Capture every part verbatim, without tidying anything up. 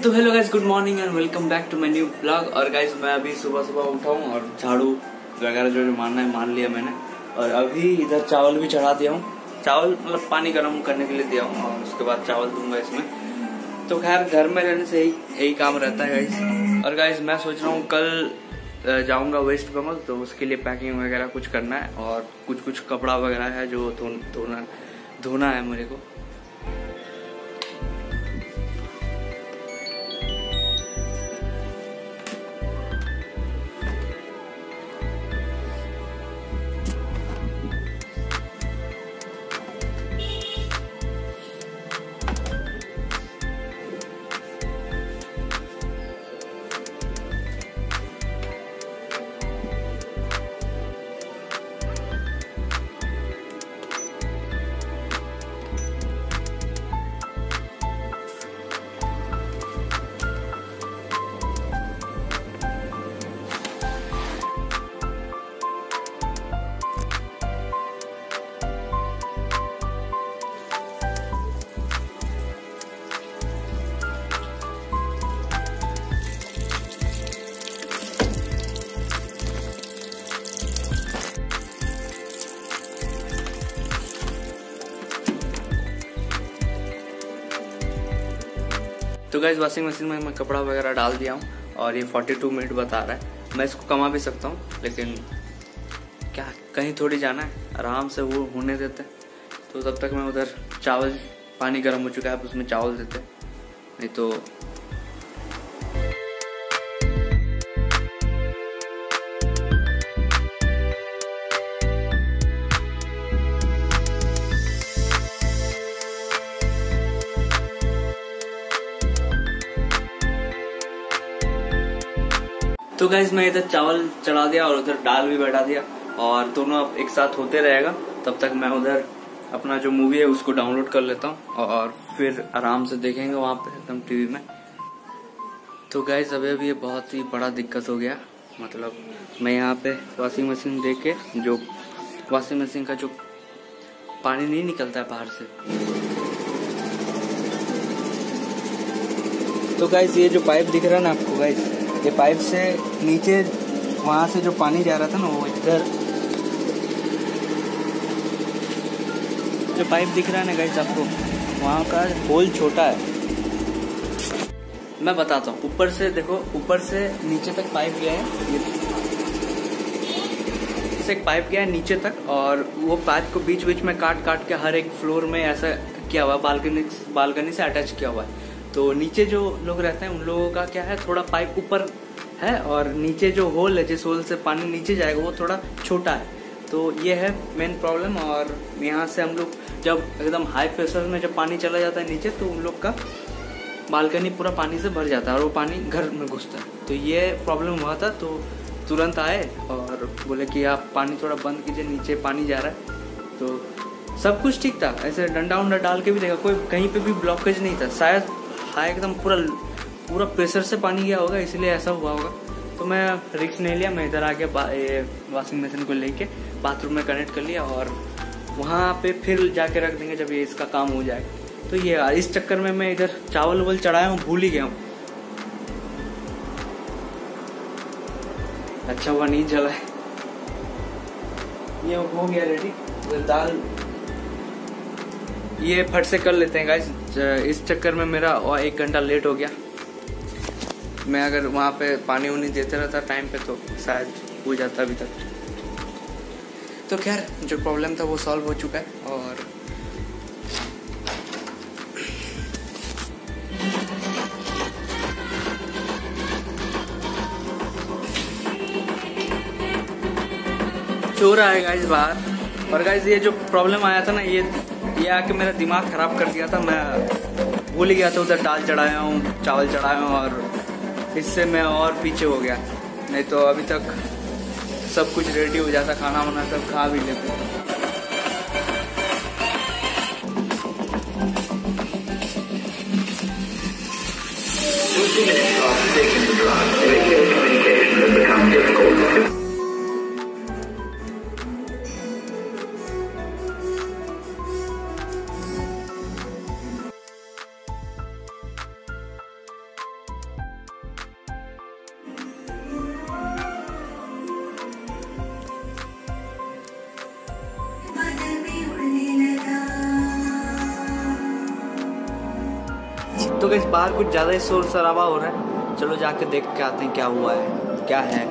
तो hello guys, good morning and welcome back to my new blog. और guys मैं अभी सुबह सुबह उठा हूँ और झाड़ू वगैरह जो जो मारना है मान लिया मैंने। और अभी इधर चावल भी चढ़ा दिया हूँ। चावल मतलब पानी गर्म करने के लिए दिया हूँ और उसके बाद चावल दूंगा इसमें। तो खैर घर में रहने से ही यही काम रहता है गाइस। और गाइस मैं सोच रहा हूँ कल जाऊंगा वेस्ट बंगाल, तो उसके लिए पैकिंग वगैरह कुछ करना है और कुछ कुछ कपड़ा वगैरह है जो धोना धोना है मेरे को। तो गाइस वॉशिंग मशीन में मैं कपड़ा वगैरह डाल दिया हूँ और ये बयालीस मिनट बता रहा है। मैं इसको कमा भी सकता हूँ, लेकिन क्या कहीं थोड़ी जाना है, आराम से वो होने देते। तो तब तक मैं उधर चावल पानी गर्म हो चुका है, अब उसमें चावल देते, नहीं तो तो गाइस मैं इधर चावल चढ़ा दिया और उधर दाल भी बैठा दिया और दोनों अब एक साथ होते रहेगा। तब तक मैं उधर अपना जो मूवी है उसको डाउनलोड कर लेता हूँ और फिर आराम से देखेंगे वहां पे एकदम टीवी में। तो गाइस अभी अभी ये बहुत ही बड़ा दिक्कत हो गया। मतलब मैं यहाँ पे वॉशिंग मशीन देख के, जो वॉशिंग मशीन का जो पानी नहीं निकलता है बाहर से, तो गाइस ये जो पाइप दिख रहा है ना आपको गाइस, ये पाइप से नीचे वहां से जो पानी जा रहा था ना, वो इधर जो पाइप दिख रहा है ना गाइस आपको, वहां का होल छोटा है। मैं बताता हूँ, ऊपर से देखो, ऊपर से नीचे तक पाइप गया है, ये से एक पाइप गया है नीचे तक और वो पाइप को बीच बीच में काट काट के हर एक फ्लोर में ऐसा किया हुआ, बालकनी बालकनी से अटैच किया हुआ है। तो नीचे जो लोग रहते हैं उन लोगों का क्या है, थोड़ा पाइप ऊपर है और नीचे जो होल है, जिस होल से पानी नीचे जाएगा वो थोड़ा छोटा है। तो ये है मेन प्रॉब्लम। और यहाँ से हम लोग जब एकदम हाई प्रेशर में जब पानी चला जाता है नीचे, तो उन लोग का बालकनी पूरा पानी से भर जाता है और वो पानी घर में घुसता है। तो ये प्रॉब्लम हुआ था, तो तुरंत आए और बोले कि आप पानी थोड़ा बंद कीजिए, नीचे पानी जा रहा है। तो सब कुछ ठीक था, ऐसे डंडा उंडा डाल के भी देखा, कोई कहीं पे भी ब्लॉकेज नहीं था। शायद हाँ एकदम पूरा पूरा प्रेशर से पानी गया होगा, इसलिए ऐसा हुआ होगा। तो मैं रिस्क नहीं लिया, मैं इधर आके वॉशिंग मशीन को लेके बाथरूम में कनेक्ट कर लिया और वहाँ पे फिर जाके रख देंगे जब ये इसका काम हो जाएगा। तो ये इस चक्कर में मैं इधर चावल वावल चढ़ाया हूँ, भूल ही गया हूँ। अच्छा हुआ नहीं जला है, ये हो गया रेडी। दाल ये फट से कर लेते हैं गाइस। इस चक्कर में मेरा और एक घंटा लेट हो गया। मैं अगर वहाँ पे पानी उनी देते रहता टाइम पे तो शायद हो जाता अभी तक। तो खैर जो प्रॉब्लम था वो सॉल्व हो चुका है। और चोर आए गाइस बाहर। और गाइस ये जो प्रॉब्लम आया था ना, ये ये आके मेरा दिमाग खराब कर दिया था। मैं भूल ही गया था, उधर दाल चढ़ाया हूँ, चावल चढ़ाया हूँ और इससे मैं और पीछे हो गया। नहीं तो अभी तक सब कुछ रेडी हो जाता, खाना वाना सब खा भी लेते। तो गाइस बाहर कुछ ज्यादा ही शोर शराबा हो रहा है, चलो जाके देख के आते हैं क्या हुआ है क्या है।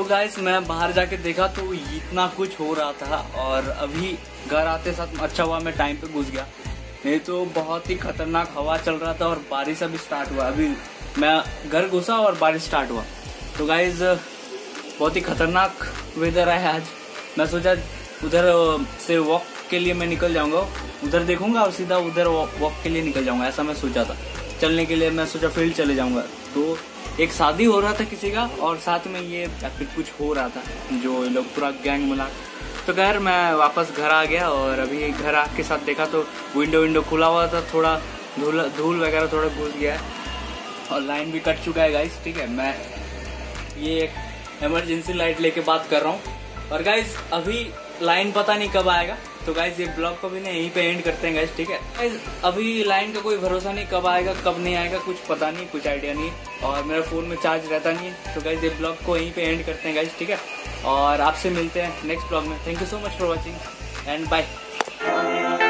तो गाइस मैं बाहर जाके देखा तो इतना कुछ हो रहा था, और अभी घर आते साथ अच्छा हुआ मैं टाइम पे घुस गया, नहीं तो बहुत ही खतरनाक हवा चल रहा था और बारिश अभी स्टार्ट हुआ। अभी मैं घर घुसा और बारिश स्टार्ट हुआ। तो गाइस बहुत ही खतरनाक वेदर है आज। मैं सोचा उधर से वॉक के लिए मैं निकल जाऊंगा, उधर देखूंगा और सीधा उधर वॉक के लिए निकल जाऊंगा, ऐसा मैं सोचा था। चलने के लिए मैं सोचा फील्ड चले जाऊंगा। तो एक शादी हो रहा था किसी का, और साथ में ये फिर कुछ हो रहा था, जो लोग पूरा गैंग मिला। तो खैर मैं वापस घर आ गया, और अभी घर आके साथ देखा तो विंडो विंडो खुला हुआ था, थोड़ा धूल धूल वगैरह थोड़ा घुस गया है, और लाइन भी कट चुका है गाइस। ठीक है, मैं ये एक इमरजेंसी लाइट लेके बात कर रहा हूँ। और गाइस अभी लाइन पता नहीं कब आएगा, तो गाइस ये ब्लॉग को भी ना यहीं पे एंड करते हैं गाइस। ठीक है गाइस, अभी लाइन का कोई भरोसा नहीं, कब आएगा कब नहीं आएगा कुछ पता नहीं, कुछ आइडिया नहीं, और मेरा फोन में चार्ज रहता नहीं है। तो गाइस ये ब्लॉग को यहीं पे एंड करते हैं गाइस। ठीक है, और आपसे मिलते हैं नेक्स्ट ब्लॉग में। Thank you so much for watching and bye.